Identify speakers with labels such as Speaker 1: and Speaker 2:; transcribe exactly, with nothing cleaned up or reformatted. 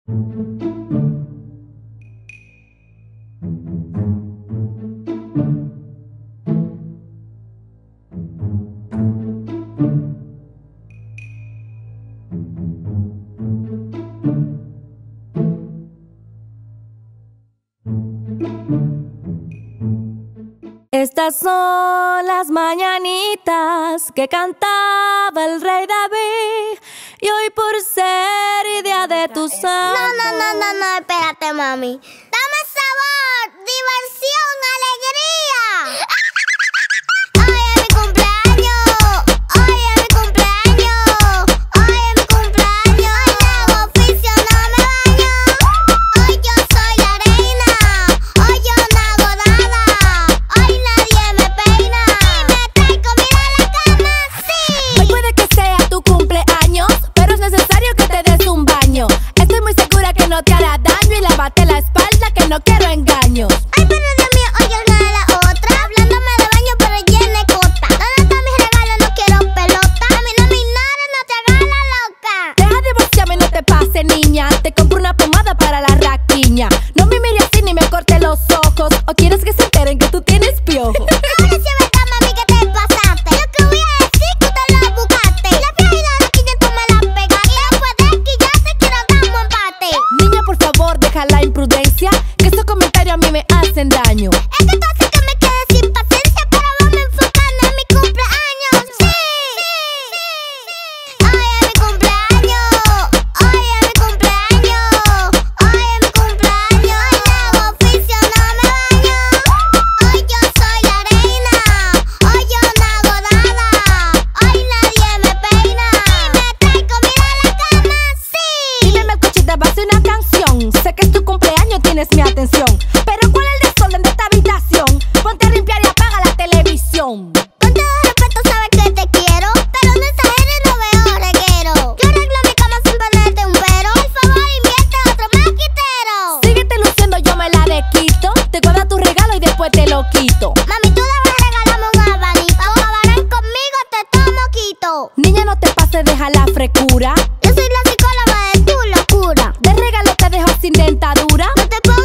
Speaker 1: Estas son las mañanitas que cantaba el rey David, y hoy por ser día de tu santo.
Speaker 2: No, no, no, no, no, espérate, mami. Dame sabor, diversión, alegría. Hoy es mi cumpleaños, hoy es mi cumpleaños, hoy es mi cumpleaños. Hoy hago oficio, no me baño. Hoy yo soy la reina, hoy yo no hago nada. Hoy nadie me peina y me trae comida a la cama, sí.
Speaker 1: Hoy puede que sea tu cumpleaños, pero es necesario que te des un baño. Estoy muy segura que no te hará daño, y lávate la espalda que no quiero engaños.
Speaker 2: Ay, pero Dios mío, oye una de la otra, hablándome de baño pero llena de cota. ¿Dónde están mis regalos? No quiero pelota. A mí no me ignores, no te hagas la loca.
Speaker 1: Deja divorciarme, no te pase, niña. Te compro una pomada para la raquiña. No me mires así ni me corte los ojos, o quieres que se enteren que tú tienes piojo.
Speaker 2: Ahora sí es verdad, mami, que te pasaste. Lo que voy a decir que usted lo buscaste. La fría y la raquiña tú me la pegaste. Después de que ya te quiero dar un empate.
Speaker 1: Niña, por favor, deja la imprudencia, que esos comentarios a mí me hacen daño.
Speaker 2: Es que tú haces que me quede sin paciencia, pero vamos a enfocarnos en mi cumpleaños. Sí, hoy es mi cumpleaños, hoy es mi cumpleaños, hoy es mi cumpleaños. Hoy no hago oficio, no me baño. Hoy yo soy la reina, hoy yo no hago nada. Hoy nadie me peina y me trae comida a la cama, sí.
Speaker 1: Dime, Melcochita, va a ser una canción. Sé que es tu cumpleaños, tienes mi atención, pero ¿cuál es el desorden de esta habitación? Ponte a limpiar y apaga la televisión.
Speaker 2: Con todo respeto, sabes que te quiero, pero no exageres, no veo reguero. Yo arreglo mi cama sin ponerte un pero. Por favor, invierte otro maquitero.
Speaker 1: Síguete luciendo, yo me la desquito. Te guarda tu regalo y después te lo quito.
Speaker 2: Mami, tú debes regalarme un abanico. Acabarán conmigo, te tomo quito.
Speaker 1: Niña, no te pases, deja la frescura.
Speaker 2: Yo soy la psicóloga de tu locura.
Speaker 1: De regalo te dejo sin dentadura.
Speaker 2: No te puedo